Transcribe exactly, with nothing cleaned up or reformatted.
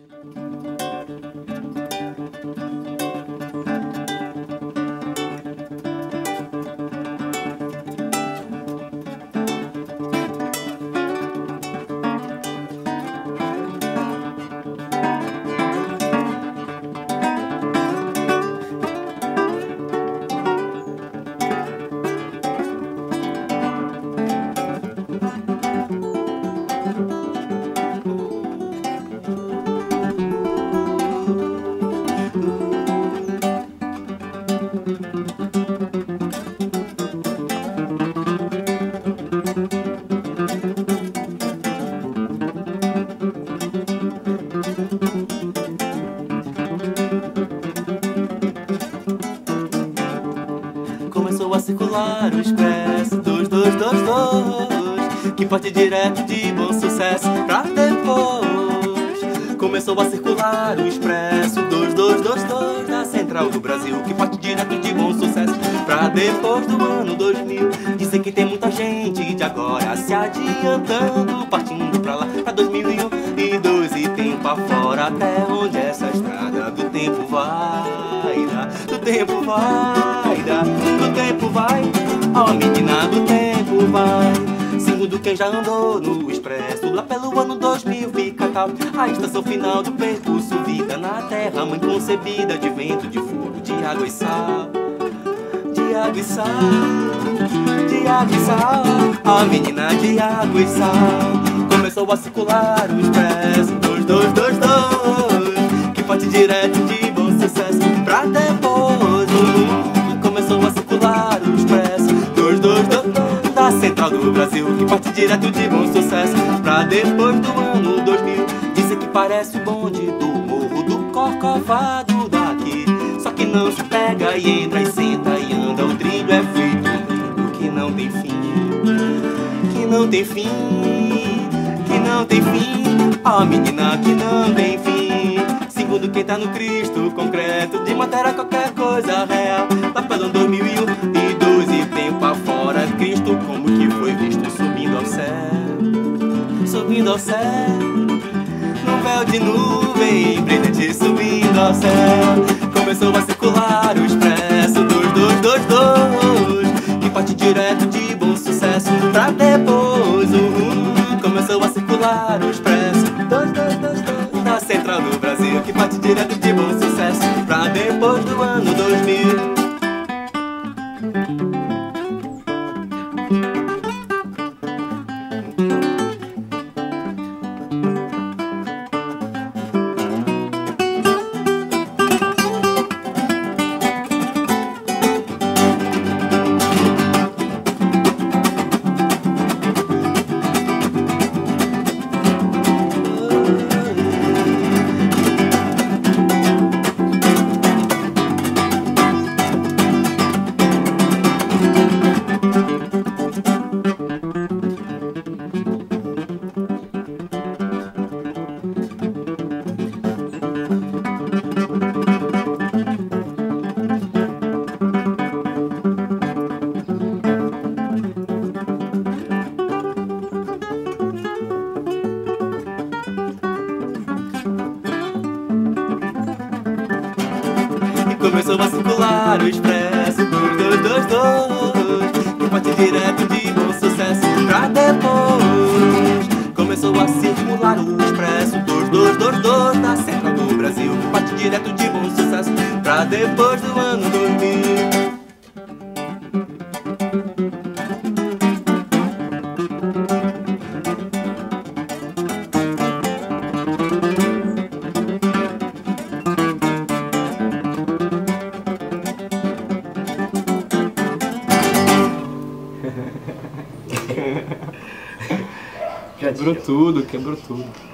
Começou a circular o expresso dois, dois, dois, dois, que parte direto de Bom Sucesso pra depois. Começou a circular o expresso dois, dois, dois, dois, da Central do Brasil, que parte direto de Bom Sucesso pra depois do ano dois mil. Dizem que tem muita gente de agora se adiantando, partindo pra lá, pra dois mil e um e dois, e tempo afora, até onde essa estrada do tempo vai dar, do tempo vai dar, do tempo vai, ó menina, do tempo vai. Segundo quem já andou no expresso, lá pelo ano dois mil fica tal a estação final do percurso, vida na terra, mãe concebida de vento, de fogo, de água e sal, de água e sal, de água e sal, ó menina, de água e sal. Começou a circular o expresso dois, dois, dois, dois, que parte direto de Bom Sucesso pra depois. Começou a circular o expresso dois, dois, dois, dois, da Central do Brasil, que parte direto de Bom Sucesso pra depois do ano dois mil. Dizem que parece o bonde do Morro do Corcovado daqui, só que não se pega e entra e senta e anda. O trilho é feito lindo, que não tem fim, que não tem fim, que não tem fim, ó menina, que não tem fim. Segundo quem tá no Cristo concreto, de matéria qualquer coisa real, lá pelo dois mil e um e dois, e tempo afora, Cristo como que foi visto subindo ao céu, subindo ao céu, num véu de nuvem brilhante subindo ao céu. Começou a circular o expresso dois, dois, dois, dois, que parte direto de Bom Sucesso pra depois. Uhum. Começou a circular o expresso dois, dois, dois, dois, da Central do Brasil, que parte direto de Bom Sucesso pra depois do ano dois mil. Começou a circular o expresso dois, dois, dois, dois, que parte direto de Bom Sucesso pra depois. Começou a circular o expresso dois, dois, dois, dois, da Central do Brasil, que parte direto de Bom Sucesso pra depois do ano dois mil. Quebrou tudo, quebrou tudo.